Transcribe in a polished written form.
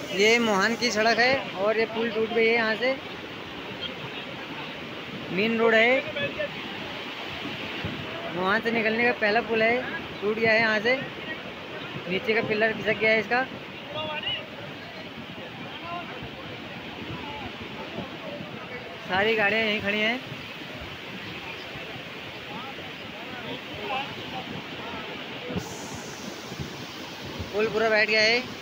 ये मोहान की सड़क है और ये पुल टूट गई है। यहाँ से मेन रोड है, वहाँ से निकलने का पहला पुल है, टूट गया है। यहाँ से नीचे का पिलर खिसक गया है इसका। सारी गाड़ियाँ यहीं खड़ी हैं। पुल पूरा बैठ गया है।